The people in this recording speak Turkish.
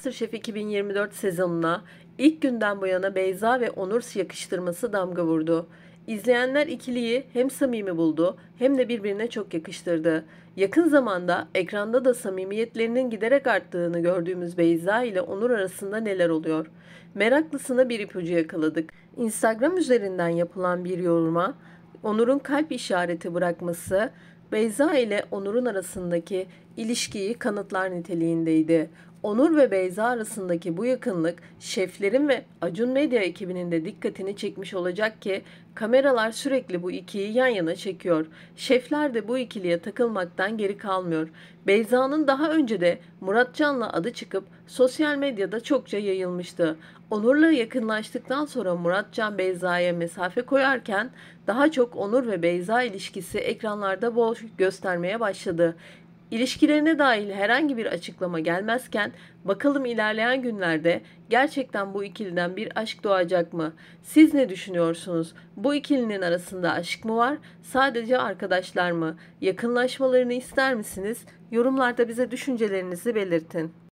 MasterChef 2024 sezonuna ilk günden bu yana Beyza ve Onur yakıştırması damga vurdu. İzleyenler ikiliyi hem samimi buldu hem de birbirine çok yakıştırdı. Yakın zamanda ekranda da samimiyetlerinin giderek arttığını gördüğümüz Beyza ile Onur arasında neler oluyor? Meraklısına bir ipucu yakaladık. Instagram üzerinden yapılan bir yoruma Onur'un kalp işareti bırakması Beyza ile Onur'un arasındaki ilişkiyi kanıtlar niteliğindeydi. Onur ve Beyza arasındaki bu yakınlık şeflerin ve Acun Medya ekibinin de dikkatini çekmiş olacak ki kameralar sürekli bu ikiyi yan yana çekiyor. Şefler de bu ikiliye takılmaktan geri kalmıyor. Beyza'nın daha önce de Muratcan'la adı çıkıp sosyal medyada çokça yayılmıştı. Onur'la yakınlaştıktan sonra Muratcan Beyza'ya mesafe koyarken daha çok Onur ve Beyza ilişkisi ekranlarda bol göstermeye başladı. İlişkilerine dair herhangi bir açıklama gelmezken bakalım ilerleyen günlerde gerçekten bu ikiliden bir aşk doğacak mı? Siz ne düşünüyorsunuz? Bu ikilinin arasında aşk mı var? Sadece arkadaşlar mı? Yakınlaşmalarını ister misiniz? Yorumlarda bize düşüncelerinizi belirtin.